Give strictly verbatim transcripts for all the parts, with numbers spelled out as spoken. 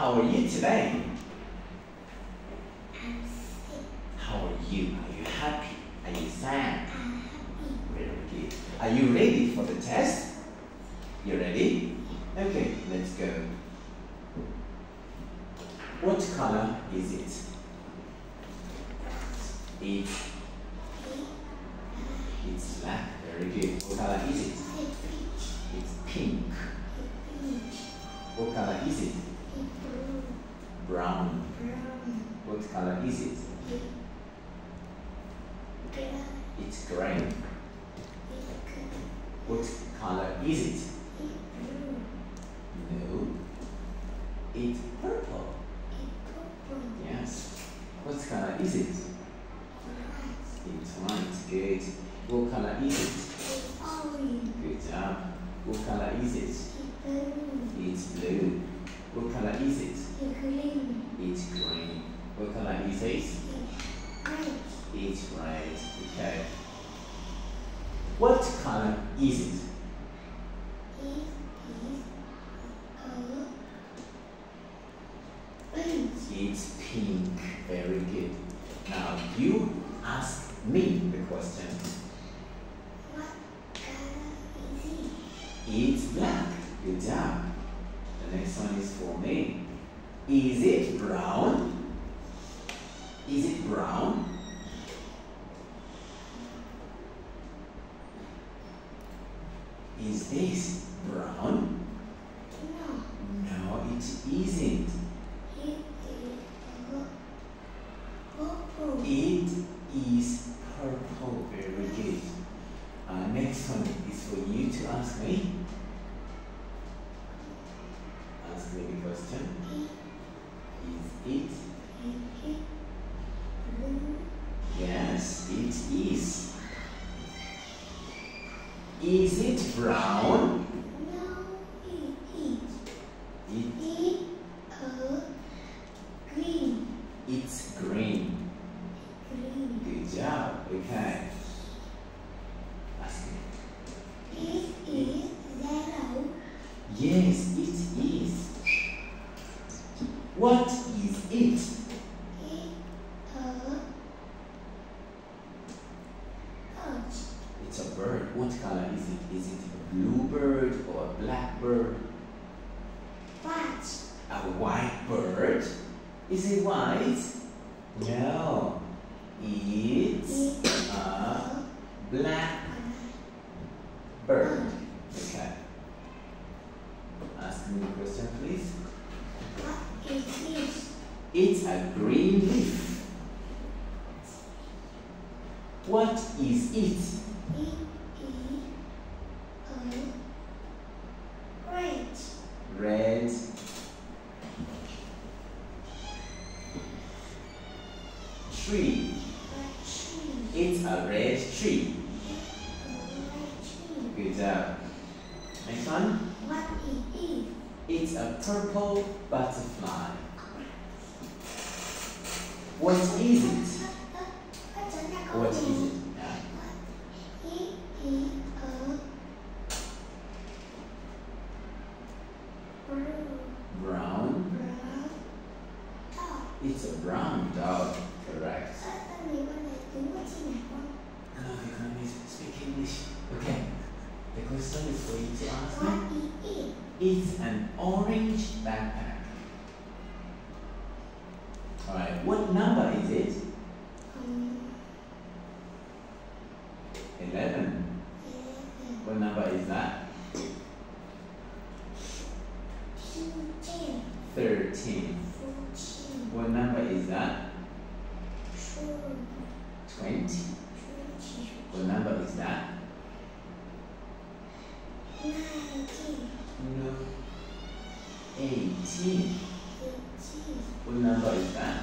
How are you today? I'm sick. How are you? Are you happy? Are you sad? I'm happy. Very good. Are you ready for the test? You ready? Okay, let's go. What color is it? It's, it's black. Very good. What color is it? It's pink. What color is it? Brown. What color is it? It's gray. What color is it? No. It's purple. Yes. What color is it? It's white. Good. What color is it? Good job. What color is it? It's blue. What color is it? It's green. What color is it? It's red. Okay. What color is it? It's pink. Very good. Now you ask me the question. What color is it? It's black. Good job. The next one is for me. Is it brown? Is it brown? Is this brown? No. No, it isn't. It is purple. It is purple. Very good. Uh, next one is for you to ask me. Ask me the question. Is it? Blue. Yes, it is. Is it brown? No, it is. It, It a green. it's green. Green. Good job. Okay. Ask me. It is yellow. Yes, it is. What is it? It a bird. It's a bird. What color is it? Is it a blue bird or a black bird? White. A white bird? Is it white? No. It's It's a black bird. bird. Okay. Ask me a question, please. What is this? It's a green leaf. What is it? It is a red. Red. Tree. A tree. It's a red tree. A red tree. Good job. Next one. What it is? It's a purple butterfly. What is it? What is it? Yeah. It is a brown. Brown. Brown dog. It's a brown dog. Correct. อันนี้วันไหนถึงวันที่ไหนวะ None of you can speak English. Okay. The question is for you to ask me. What it is? It's an orange backpack. Alright, what number is it? Um, Eleven. eleven. What number is that? Fifteen. Thirteen. Fourteen. What number is that? Twelve. Twenty. Twenty. What number is that? Nineteen. No. Eighteen. Eighteen. What number is that?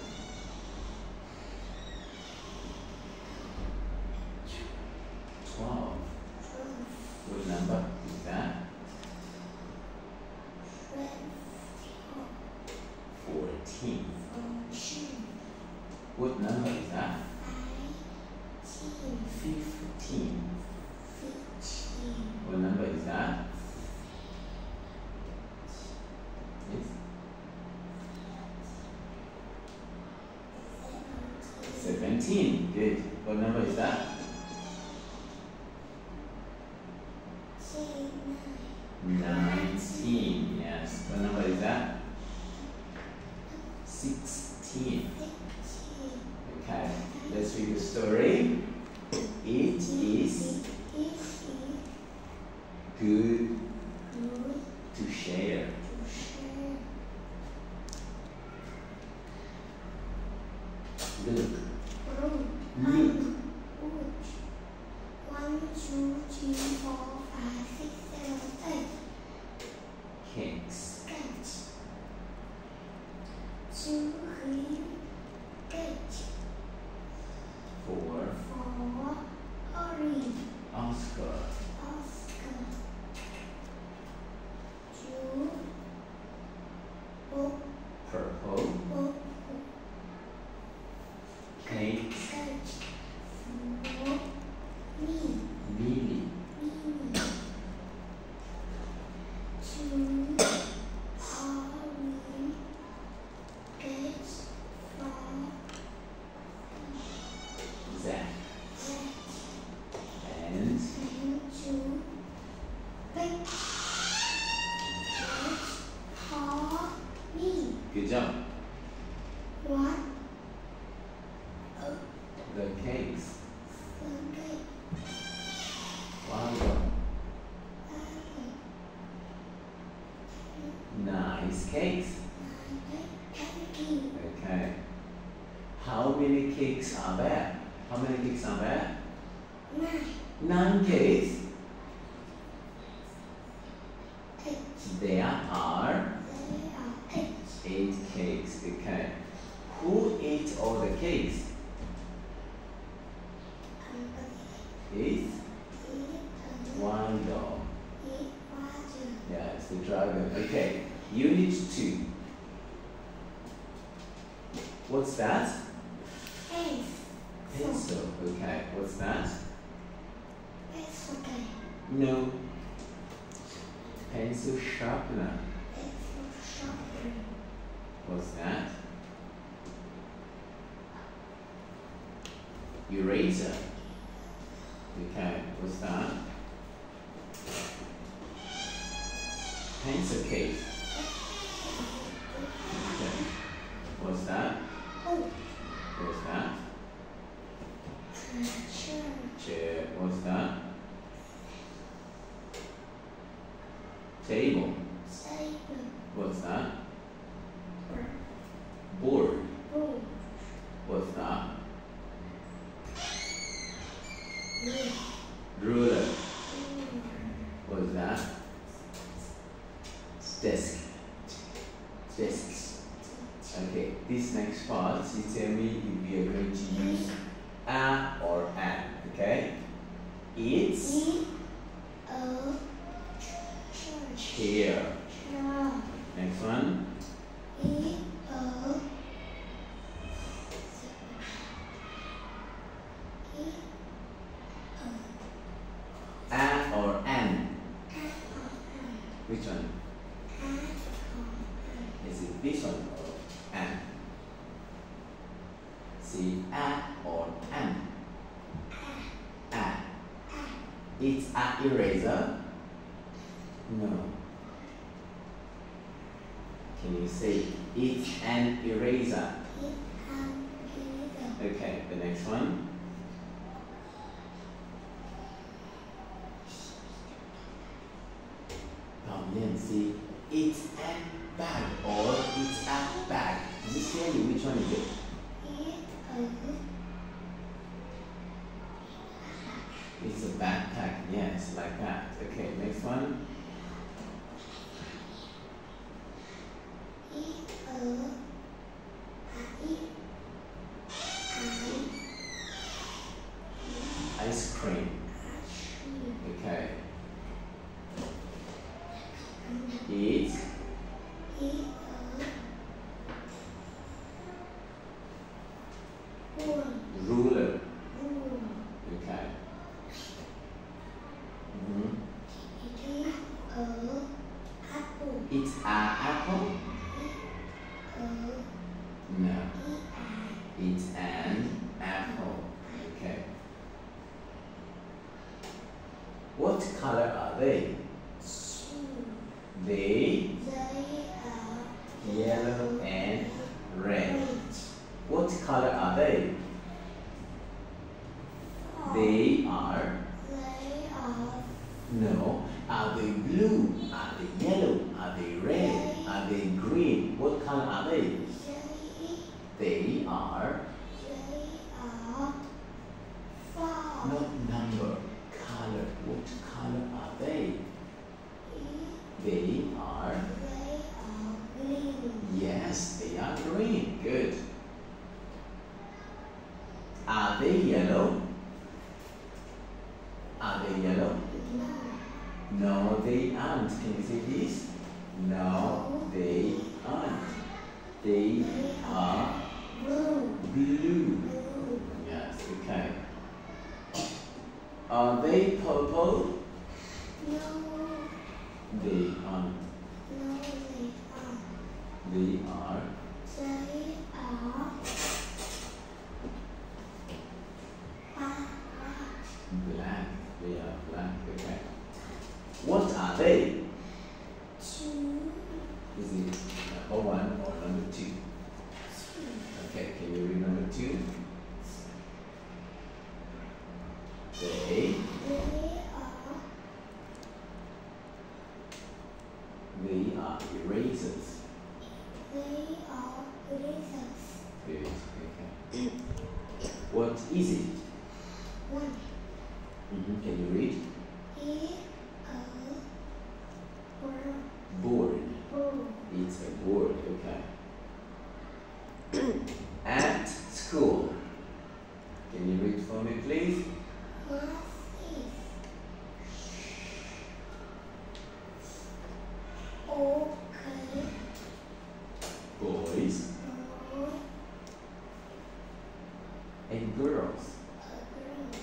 Twelve. Twelve. What number is that? Fourteen. Fourteen. What number is that? Fifteen. Fifteen. Fifteen. What number is that? Yes. nineteen. Good. What number is that? nineteen. Yes. What number is that? sixteen. Okay. Let's read the story. It is good to share. Look. Look. One, two, three, four, five, six, seven, eight. Cakes. Eight. Two, three, eight. Four. Four. Orange. Oscar. Oscar. Two. Book. Purple. Book. Cake. Eight. Four. Me. Lily. Me. Two. Orange. Eight. Four. Zach. Eight. And And two. Big. Eight. Four. Me. good job. One. The cakes. Okay. Wow. Nice cakes. Okay. How many cakes are there? How many cakes are there? Nine. Nine cakes. Eight. There are There are eight. eight cakes. Okay. Who ate all the cakes? It's one dog. Yeah, it's the dragon. Okay. Unit two. What's that? Eight. Pencil. Okay. What's that? It's okay. No. Pencil sharpener. It's sharper. What's that? Eraser. Okay, what's that? Pencil case. Okay. What's that? Oh, What's that? chair. Chair. What's that? Table. Table. What's that? Board. Board. What's that? Ruler. Ruler. What's that? Desk. Desk. Okay, this next part, you tell me if you are going to use a or an. Okay? It's E. O. Church. chair. Chair. Next one. E. O. E. O. A or an. Which one? Is it this one or an? See, a or an. A. It's a eraser. No. Can you say it's an eraser? Okay, the next one. Come in, see, it's a bag or it's a bag. Just tell me which one is it? It's a backpack, yes, like that. Okay, next one. Ice cream. Okay. It's ruler. Okay. Mhm. It's a apple? No. It's an apple. What color are they? Two. They They are yellow and red. red. What color are they? Four. They are They are no. Are they blue? Are they yellow? Are they red? Are they green? What color are they? they They are they are four. not number, color. What color are they? They are They are green. yes, they are green. Good. Are they yellow? Are they yellow? No. No, they aren't. Can you say this? No, they aren't. They are Blue. blue. Blue. Yes, okay. Are they purple? No. They aren't. No, they are. They are They are black. black. They are black. Okay. What are they? Two. Is it number one or number two? Two. Okay, can you read number two? They They are they are erasers. they are erasers. Good. Okay. What is it? One. Mm-hmm. Can you read? E a board. Board. Board. It's a board. Okay. At school. Can you read for me, please? What is okay? Boys Boy. and girls. A girl.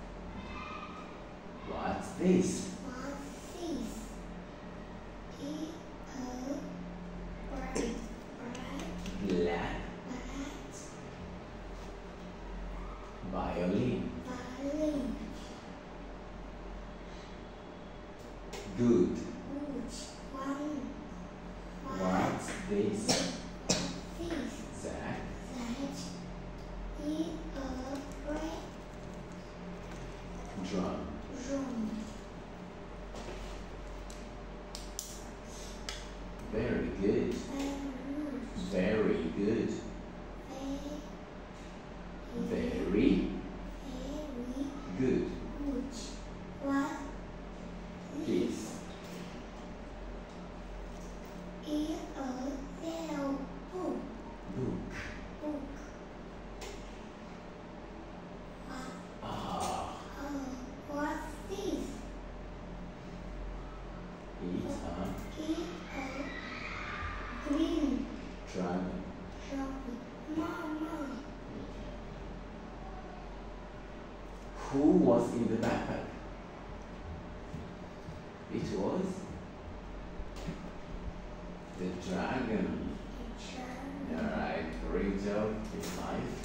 What's this? What is E a bright bright Black black violin. violin. Good. Good. One. What's this? This. Zach. That E a bright Drum. drum. Very good. Very Very good. very Very very good. good. What Kiss. is a cell book? Book. Book. What Ah. uh, what's this? It's a Is a green dragon. chocolate. Mama. Who was in the backpack? It was the dragon. Dragon. Alright, great job. It's nice.